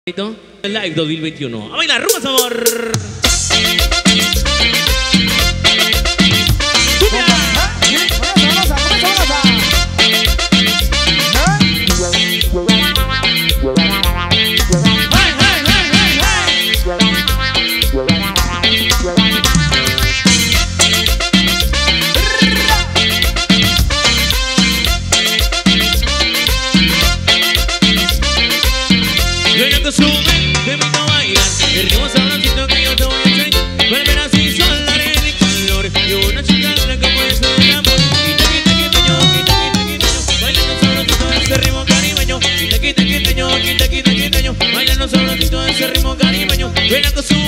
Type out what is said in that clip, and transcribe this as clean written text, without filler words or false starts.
Live 2021. ¡A bailar, rumba, sabor! Te invito a bailar, el ritmo sabrosito que yo te voy a enseñar. Vuelven así son la arena y calor y una chica blanca puede ser el amor. Quita, quita, quiteño, quita, quita, quiteño, bailando sabrosito ese ritmo caribeño. Quita, quita, quiteño, quita, quita, quiteño, bailando sabrosito ese ritmo caribeño. Ven a